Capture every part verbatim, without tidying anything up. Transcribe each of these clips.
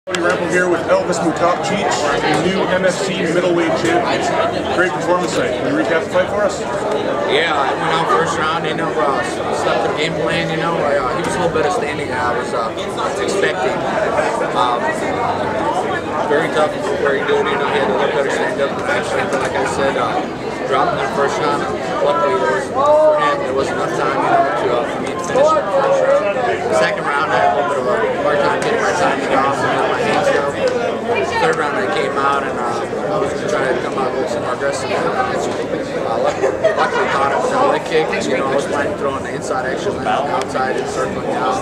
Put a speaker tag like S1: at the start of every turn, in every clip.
S1: Cody Rampel here with Elvis Mutapcic, the new M F C middleweight champion. Great performance tonight. Can you recap the fight for us?
S2: Yeah, I went out first round, you know, uh, stuck to the game plan, you know. Uh, he was a little better standing than I was uh, expecting. Um, very tough, very good, you know, he had a little better stand-up actually, but like I said, uh, dropped in the first round. Luckily, there was, for him, there was enough time, you know, to, uh, for me to finish in the first round. The second round, I had a little bit of a hard time getting my timing off and getting my hands up. Third round, I came out and uh, I was going to try to come out with some more aggressive. Uh, luckily, luckily caught him with a leg kick. You know, I was planning to throw on the inside, actually landing outside and circling out.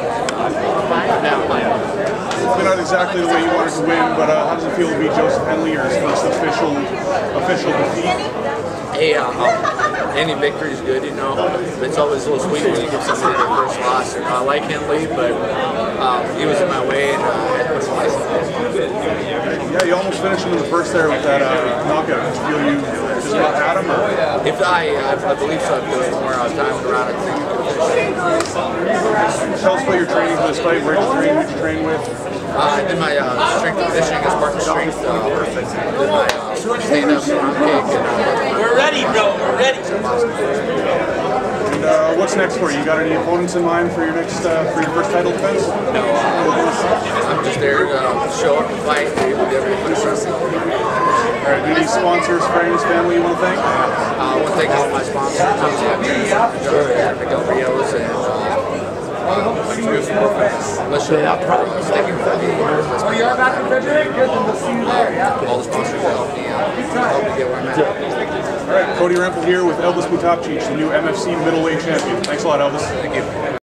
S1: It's not exactly the way you wanted to win, but uh, how does it feel to be Joseph Henley, your first official official defeat?
S2: Hey, uh, um, any victory is good, you know. It's always a little sweet when you give somebody their first loss. And, uh, I like Henley, but um, he was in my way and uh, I had to put him away.
S1: Yeah, you almost finished him in the first there with that uh, knockout. Did you feel you just about had him? Or?
S2: If I, I, I believe so, if there was more uh, time around, I think I could finish.
S1: Tell us about your training for this fight. Where did you train? Who did you train with?
S2: Uh, I did my uh, strength and conditioning as part of strength. Uh, did my uh, stand-up round kick. And, uh,
S3: We're ready, bro. We're ready.
S1: And uh, what's next for you? You got any opponents in mind for your next, uh, for your first title defense?
S2: No. Uh, I'm just there to uh, show up and fight. We'll get ready for the wrestling.
S1: All right. Any sponsors, friends, family you want to thank?
S2: Uh, I want to thank all my sponsors. Uh, Miguel Rios and. Uh, Let's show up. Sticking for me. Oh, you're back to Frederick? Good to see you there. Yeah. All the sponsors help me out. Help me get where I'm at.
S1: All right. Cody Rampel here with Elvis Mutapcic, the new M F C middleweight champion. Thanks a lot, Elvis.
S2: Thank you.